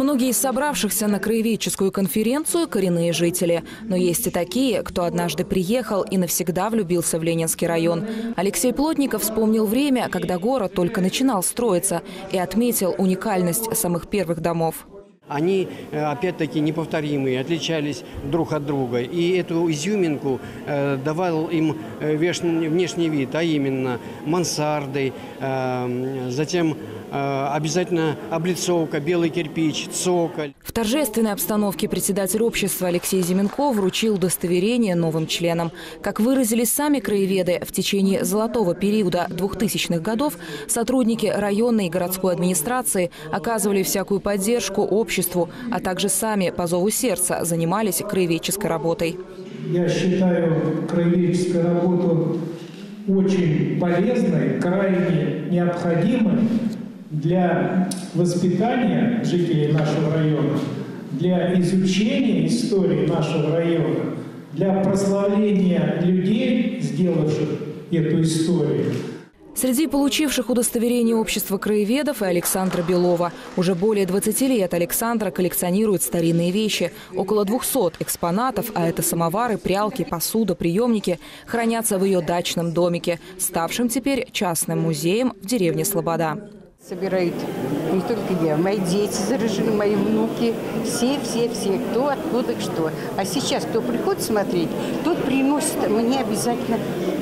Многие из собравшихся на краеведческую конференцию – коренные жители. Но есть и такие, кто однажды приехал и навсегда влюбился в Ленинский район. Алексей Плотников вспомнил время, когда город только начинал строиться, и отметил уникальность самых первых домов. Они, опять-таки, неповторимые, отличались друг от друга. И эту изюминку давал им внешний вид, а именно мансарды, затем обязательно облицовка, белый кирпич, цоколь. В торжественной обстановке председатель общества Алексей Зименко вручил удостоверение новым членам. Как выразились сами краеведы, в течение золотого периода 2000-х годов сотрудники районной и городской администрации оказывали всякую поддержку обществу, а также сами по зову сердца занимались краеведческой работой. Я считаю краеведческую работу очень полезной, крайне необходимой для воспитания жителей нашего района, для изучения истории нашего района, для прославления людей, сделавших эту историю. Среди получивших удостоверение общества краеведов и Александра Белова. Уже более 20 лет Александра коллекционирует старинные вещи. Около 200 экспонатов, а это самовары, прялки, посуда, приемники, хранятся в ее дачном домике, ставшем теперь частным музеем в деревне Слобода. Собирают не только я, мои дети заражены, мои внуки, все, кто, откуда, что. А сейчас, кто приходит смотреть, тот приносит мне обязательно.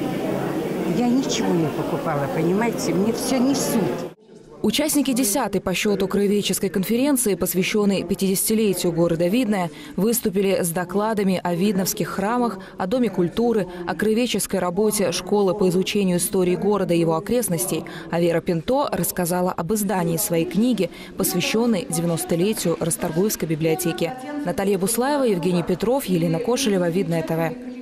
Я ничего не покупала, понимаете, мне все несут. Участники 10-й по счету краеведческой конференции, посвященной 50-летию города Видное, выступили с докладами о видновских храмах, о Доме культуры, о краеведческой работе школы по изучению истории города и его окрестностей. А Вера Пинто рассказала об издании своей книги, посвященной 90-летию Расторгуевской библиотеки. Наталья Буслаева, Евгений Петров, Елена Кошелева, Видное ТВ.